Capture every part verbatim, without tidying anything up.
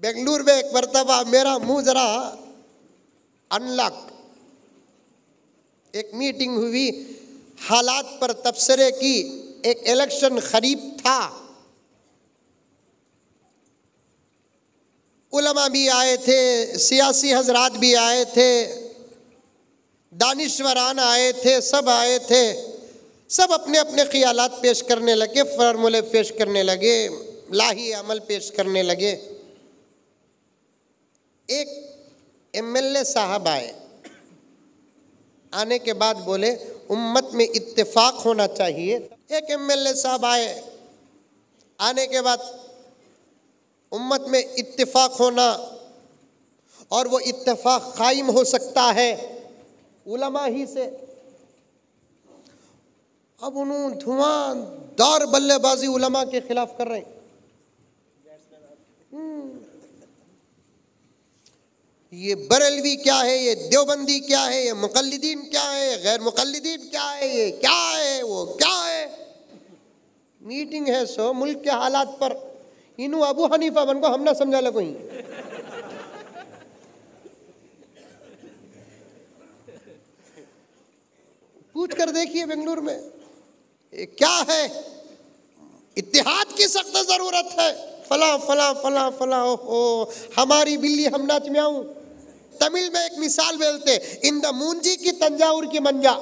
बेंगलुरु में एक मरतबा मेरा मुंह जरा अनलॉक, एक मीटिंग हुई, हालात पर तबसरे की, एक इलेक्शन करीब था, उलमा भी आए थे, सियासी हजरात भी आए थे, दानिश्वरान आए थे, सब आए थे। सब अपने अपने ख्यालात पेश करने लगे, फार्मूले पेश करने लगे, लाही अमल पेश करने लगे। एक एमएलए साहब आए, आने के बाद बोले उम्मत में इत्तेफाक होना चाहिए। एक एमएलए साहब आए, आने के बाद उम्मत में इत्तेफाक होना और वो इत्तेफाक कायम हो सकता है उलमा ही से। अब उन्होंने धुआंधार बल्लेबाजी उलमा के खिलाफ कर रहे हैं। ये बरेलवी क्या है, ये देवबंदी क्या है, ये मुकल्लिदीन क्या है, गैर मुकल्लिदीन क्या है, ये क्या है, वो क्या है। मीटिंग है सो मुल्क के हालात पर, इनू अबू हनीफा बन को हम ना समझा लो कोई। पूछ कर देखिए बेंगलुरु में ये क्या है। इत्तेहाद की सख्त जरूरत है, फला फला फला फला। ओ हमारी बिल्ली हम नाच में आऊं। तमिल में एक मिसाल बोलते, इन द मूंजी की तंजाउर की मंजा।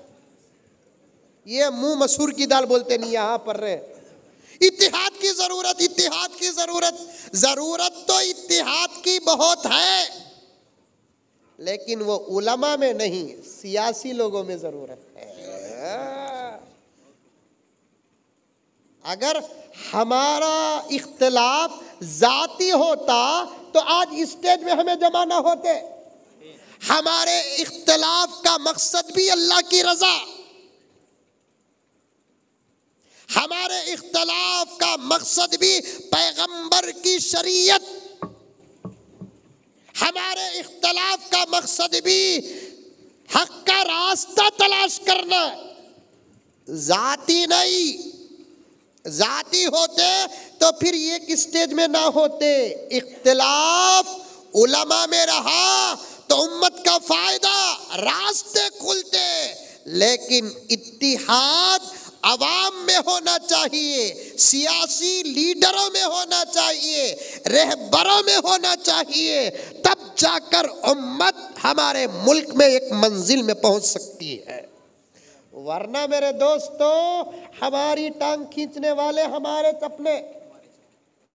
ये मुंह मसूर की दाल बोलते नहीं, यहां पर रहे। इत्तेहाद की जरूरत, इत्तेहाद की जरूरत। जरूरत तो इत्तेहाद की बहुत है, लेकिन वो उलमा में नहीं, सियासी लोगों में जरूरत है। अगर हमारा इख्तिलाफ जाती होता तो आज स्टेज में हमें जमा ना होते। हमारे इख्तिलाफ का मकसद भी अल्लाह की रजा, हमारे इख्तिलाफ का मकसद भी पैगंबर की शरीयत, हमारे इख्तिलाफ का मकसद भी हक का रास्ता तलाश करना, जाती नहीं। जाती होते तो फिर एक स्टेज में ना होते। इख्तिलाफ उलमा में रहा तो उम्मत का फायदा, रास्ते खुलते। लेकिन इत्तिहाद अवाम में होना चाहिए, सियासी लीडरों में होना चाहिए, रहबरों में होना चाहिए, तब जाकर उम्मत हमारे मुल्क में एक मंजिल में पहुंच सकती है। वरना मेरे दोस्तों, हमारी टांग खींचने वाले हमारे अपने